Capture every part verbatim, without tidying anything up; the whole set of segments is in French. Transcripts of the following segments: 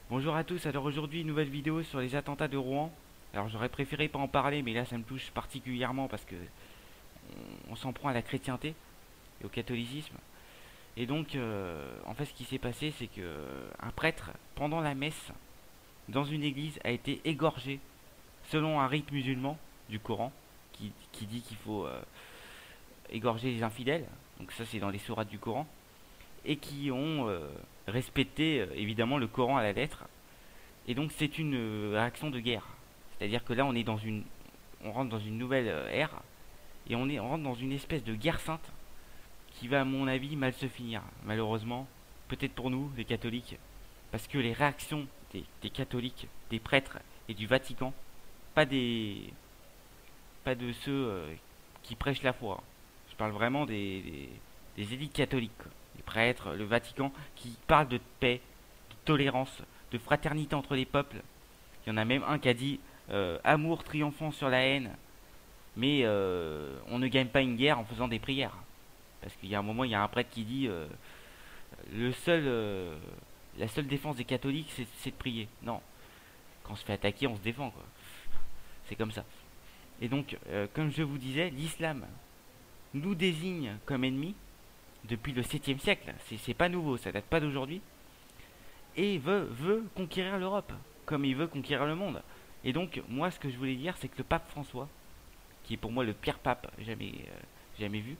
Bonjour à tous, alors aujourd'hui une nouvelle vidéo sur les attentats de Rouen. Alors j'aurais préféré pas en parler, mais là ça me touche particulièrement parce que on, on s'en prend à la chrétienté et au catholicisme. Et donc euh, en fait ce qui s'est passé c'est que un prêtre pendant la messe dans une église a été égorgé selon un rite musulman du Coran qui, qui dit qu'il faut euh, égorger les infidèles. Donc ça c'est dans les sourates du Coran et qui ont euh, respecté euh, évidemment le Coran à la lettre. Et donc c'est une euh, réaction de guerre. C'est-à-dire que là on est dans une, on rentre dans une nouvelle euh, ère et on est, on rentre dans une espèce de guerre sainte qui va à mon avis mal se finir. Malheureusement, peut-être pour nous les catholiques, parce que les réactions des, des catholiques, des prêtres et du Vatican, pas des, pas de ceux euh, qui prêchent la foi. Je parle vraiment des, des, des élites catholiques, quoi. Les prêtres, le Vatican, qui parlent de paix, de tolérance, de fraternité entre les peuples. Il y en a même un qui a dit euh, amour triomphant sur la haine, mais euh, on ne gagne pas une guerre en faisant des prières. Parce qu'il y a un moment, il y a un prêtre qui dit euh, le seul, euh, la seule défense des catholiques, c'est, c'est de prier. Non, quand on se fait attaquer, on se défend, quoi. C'est comme ça. Et donc, euh, comme je vous disais, l'islam nous désigne comme ennemis depuis le septième siècle. C'est, c'est pas nouveau, ça date pas d'aujourd'hui. Et veut, veut conquérir l'Europe, comme il veut conquérir le monde. Et donc, moi, ce que je voulais dire, c'est que le pape François, qui est pour moi le pire pape jamais, euh, jamais vu,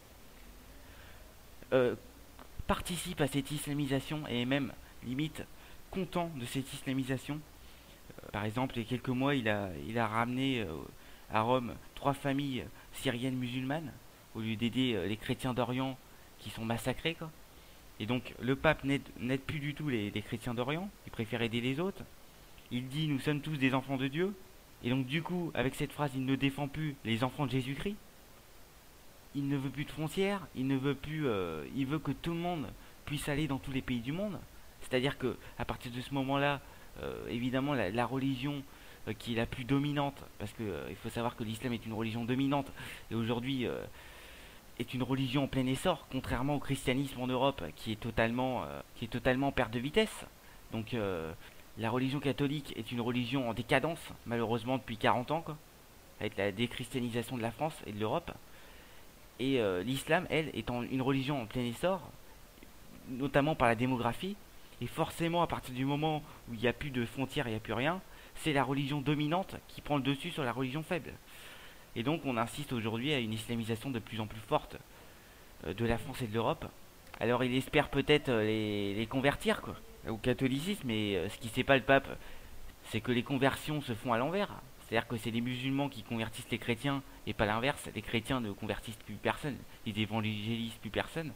euh, participe à cette islamisation et est même, limite, content de cette islamisation. Euh, par exemple, il y a quelques mois, il a, il a ramené euh, à Rome trois familles syriennes musulmanes, au lieu d'aider euh, les chrétiens d'Orient qui sont massacrés, quoi. Et donc, le pape n'aide, n'aide plus du tout les, les chrétiens d'Orient, il préfère aider les autres. Il dit nous sommes tous des enfants de Dieu. Et donc du coup, avec cette phrase, il ne défend plus les enfants de Jésus-Christ. Il ne veut plus de frontières. Il ne veut plus. Euh, il veut que tout le monde puisse aller dans tous les pays du monde. C'est-à-dire que à partir de ce moment-là, euh, évidemment, la, la religion euh, qui est la plus dominante, parce que euh, il faut savoir que l'islam est une religion dominante et aujourd'hui euh, est une religion en plein essor, contrairement au christianisme en Europe, qui est totalement, euh, qui est totalement en perte de vitesse. Donc euh, la religion catholique est une religion en décadence, malheureusement depuis quarante ans, quoi, avec la déchristianisation de la France et de l'Europe. Et euh, l'islam, elle, étant une religion en plein essor, notamment par la démographie, et forcément à partir du moment où il n'y a plus de frontières, il n'y a plus rien, c'est la religion dominante qui prend le dessus sur la religion faible. Et donc on insiste aujourd'hui à une islamisation de plus en plus forte euh, de la France et de l'Europe. Alors il espère peut-être euh, les, les convertir, quoi, au catholicisme, mais euh, ce qui sait pas le pape, c'est que les conversions se font à l'envers. C'est-à-dire que c'est les musulmans qui convertissent les chrétiens et pas l'inverse. Les chrétiens ne convertissent plus personne, ils évangélisent plus personne.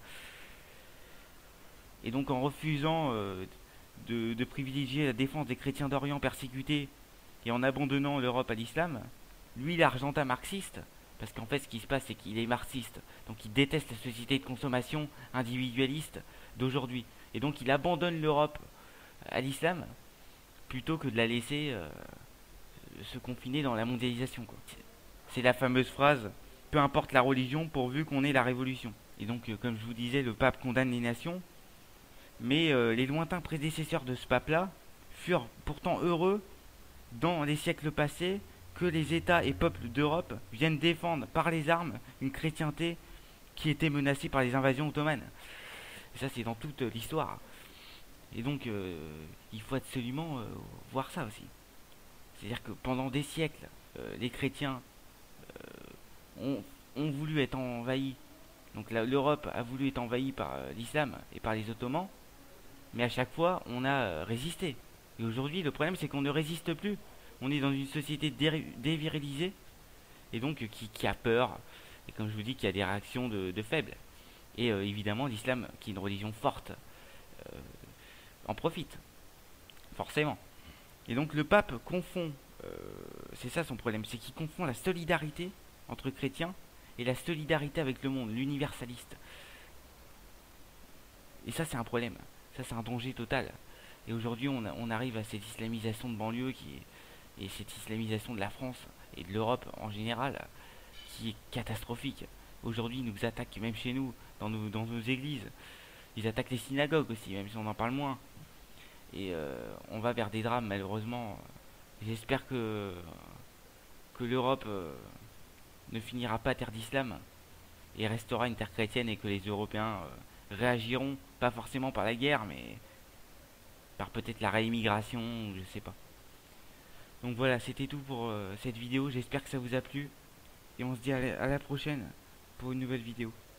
Et donc en refusant euh, de, de privilégier la défense des chrétiens d'Orient persécutés et en abandonnant l'Europe à l'islam, lui l'argentin marxiste, parce qu'en fait ce qui se passe c'est qu'il est marxiste, donc il déteste la société de consommation individualiste d'aujourd'hui. Et donc il abandonne l'Europe à l'islam plutôt que de la laisser euh, se confiner dans la mondialisation, quoi. C'est la fameuse phrase peu importe la religion pourvu qu'on ait la révolution. Et donc, euh, comme je vous disais, le pape condamne les nations, mais euh, les lointains prédécesseurs de ce pape-là furent pourtant heureux dans les siècles passés que les États et peuples d'Europe viennent défendre par les armes une chrétienté qui était menacée par les invasions ottomanes. Et ça, c'est dans toute l'histoire. Et donc, euh, il faut absolument euh, voir ça aussi. C'est-à-dire que pendant des siècles, euh, les chrétiens euh, ont, ont voulu être envahis. Donc l'Europe a voulu être envahie par euh, l'islam et par les Ottomans, mais à chaque fois, on a euh, résisté. Et aujourd'hui, le problème, c'est qu'on ne résiste plus. On est dans une société dé dévirilisée, et donc euh, qui, qui a peur, et comme je vous dis, qui a des réactions de, de faibles. Et euh, évidemment, l'islam, qui est une religion forte, euh, en profite, forcément. Et donc le pape confond, euh, c'est ça son problème, c'est qu'il confond la solidarité entre chrétiens et la solidarité avec le monde, l'universaliste. Et ça c'est un problème, ça c'est un danger total. Et aujourd'hui on, on arrive à cette islamisation de banlieue qui est, et cette islamisation de la France et de l'Europe en général qui est catastrophique. Aujourd'hui ils nous attaquent même chez nous, dans nos, dans nos églises. Ils attaquent les synagogues aussi, même si on en parle moins. Et euh, on va vers des drames malheureusement. J'espère que, que l'Europe euh, ne finira pas terre d'islam et restera une terre chrétienne et que les Européens euh, réagiront, pas forcément par la guerre, mais par peut-être la réimmigration, je sais pas. Donc voilà, c'était tout pour euh, cette vidéo, j'espère que ça vous a plu, et on se dit à la, à la prochaine pour une nouvelle vidéo.